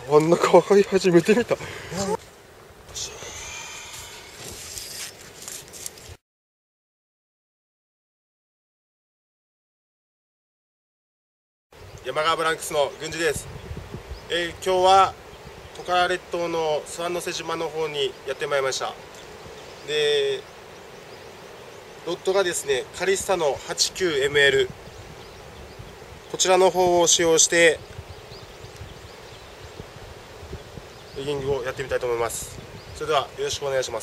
あんな可愛い初めて見た。山川ブランクスの郡司です。今日はトカラ列島の諏訪之瀬島の方にやってまいりました。で、ロッドがですね、カリスタの 89ML、 こちらの方を使用してリギングをやってみたいと思います。それではよろしくお願いします。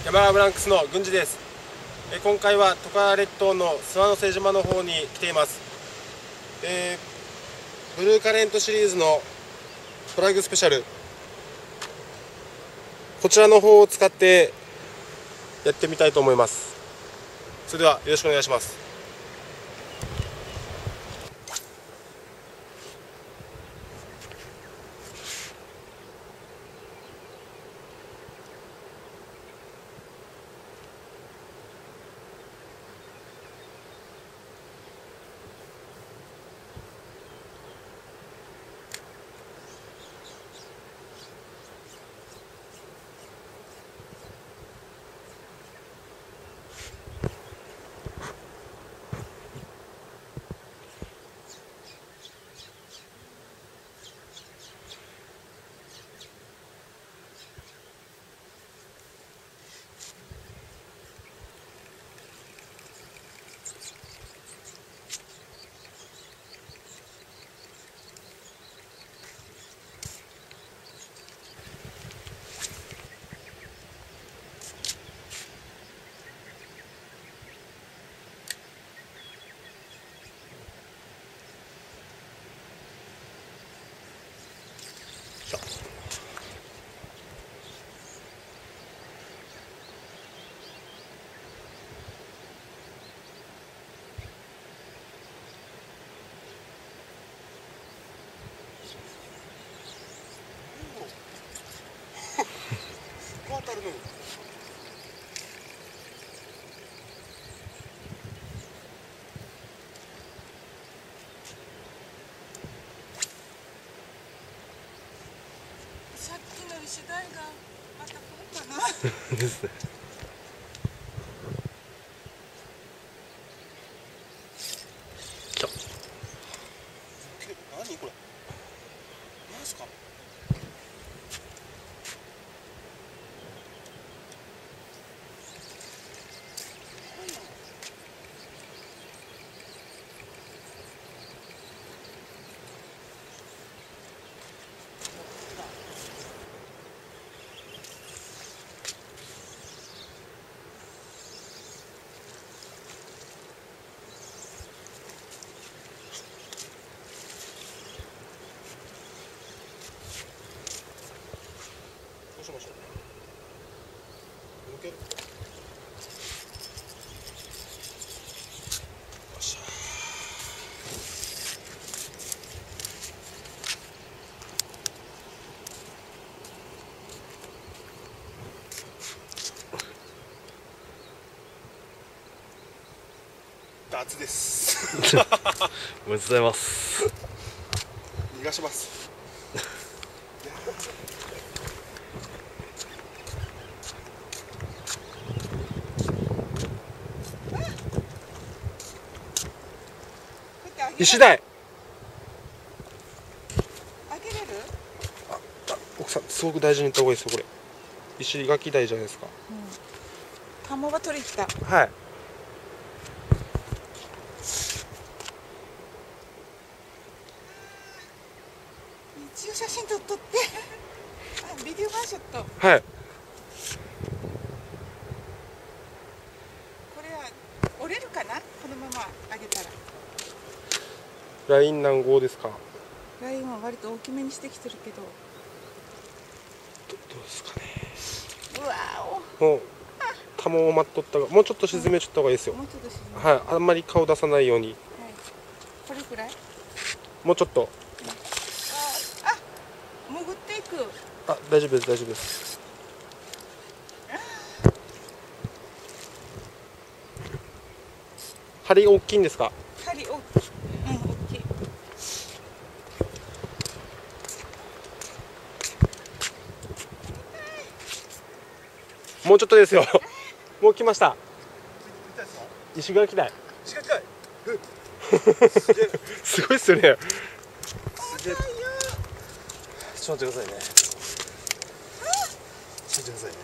山川ブランクスの郡司です。今回はトカラ列島の諏訪之瀬島の方に来ています。ブルーカレントシリーズのフラッグスペシャル、こちらの方を使ってやってみたいと思います。それではよろしくお願いします。当たるの。 さっきの石鯛がまた来るかな。 ですね。来た。何これ。何すか。どうしましょう。抜ける。よっしゃ。脱です。 おめでとうございます。 逃がします。石鯛。 あげれる？ 奥さん、すごく大事に言った方がいいですよ、これ。石垣鯛じゃないですか。 タモが取り来た。 はい。 一応写真撮っとって。あ、ビデオワンショット。 はい。 これは折れるかな？このままあげたら。 ライン何号ですか。 ラインは割と大きめにしてきてるけど。 どうですかね。 うわもう、タモを待っとったが、もうちょっと沈めちゃった方がいいですよ。 もうちょっと沈め。 はい、あんまり顔出さないように。 はい。これくらい？ もうちょっと。 あ、潜っていく。 あ、大丈夫です、大丈夫です。針大きいんですか。 針大きい。大きい。 もうちょっとですよ。もう来ました。石垣鯛。 石垣鯛。 すごいっすよね。 すげえ。ちょっと待ってくださいね。ちょっと待ってくださいね。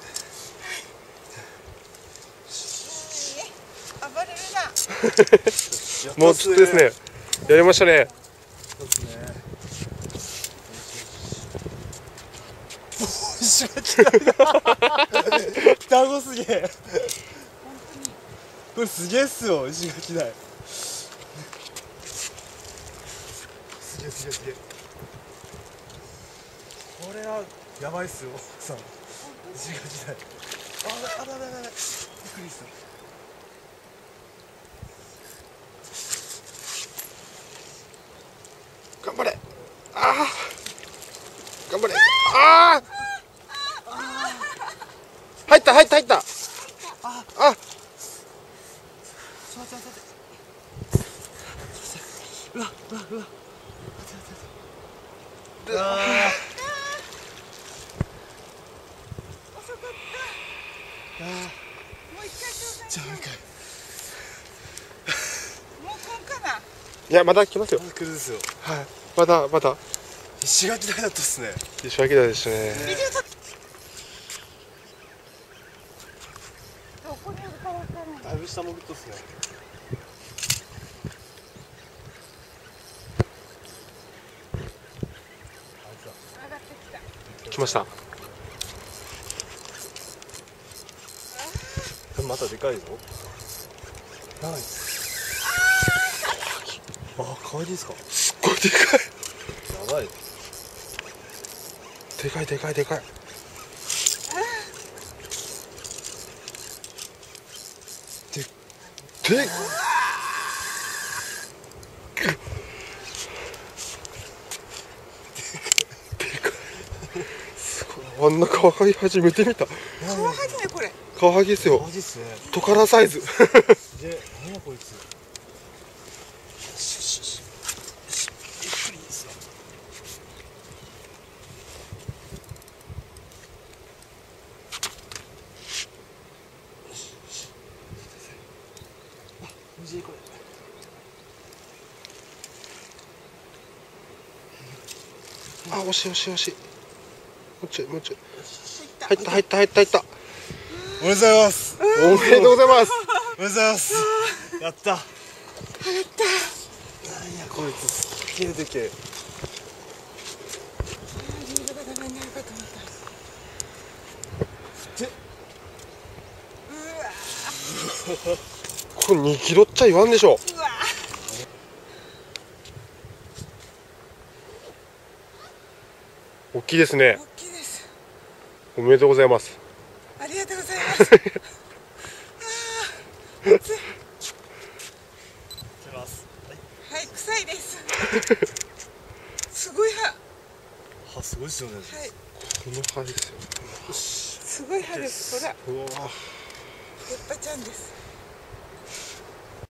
暴れるな。 もうちょっとですね。やりましたね。 そうですね。石垣鯛だ。 双子すげえ。これすげえっすよ、石垣台。すげえすげえすげえ。これはやばいっすよ、奥さん。石垣台。あらびっくりした。 頑張れ。ああ。頑張れ。ああ。入った入った入った。あ。 うわ。 遅かった。もう一回挑戦しよう。もう来んかな。 いや、まだ来ますよ。 まだ来るんですよ。 はい。まだ。 石垣台だったっすね。 石垣台でしたね。 ビデオ撮っどこにあるかわからない。 だいぶ下潜ったっすね。 上がってきた。 来ました。 またでかいぞ。ない。あ、可愛いですか。 すっごいでかい。 やばい。 でかい。すごい。あんなカワハギ初めて見た。 カワハギねこれ。 カワハギですよ。 マジっすね。 トカラサイズ。 で、何やこいつ。ゆっくりですよ。無事これ。 あ、惜しい。もうちょい。入った。 おめでとうございます。 おめでとうございます。 おめでとうございます。やった。やった。何やこいつ、すっげえでけえ。 リードがダメになるかと思った。 これ2キロっちゃ言わんでしょ。 うわ。 大きいですね。 大きいです。 おめでとうございます。 ありがとうございます。はい、臭いです。すごい歯。 歯すごいですよね。 はい。 この歯ですよ。 すごい歯です。ほら、 うわ。 ペッパちゃんです。